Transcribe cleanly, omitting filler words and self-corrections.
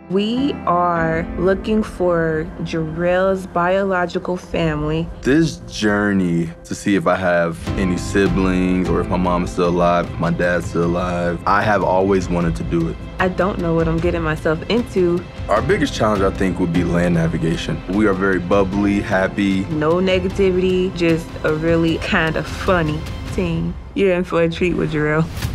We are looking for Jarrell's biological family. This journey to see if I have any siblings or if my mom is still alive, if my dad's still alive, I have always wanted to do it. I don't know what I'm getting myself into. Our biggest challenge, I think, would be land navigation. We are very bubbly, happy. No negativity, just a really kind of funny team. You're in for a treat with Jarrell.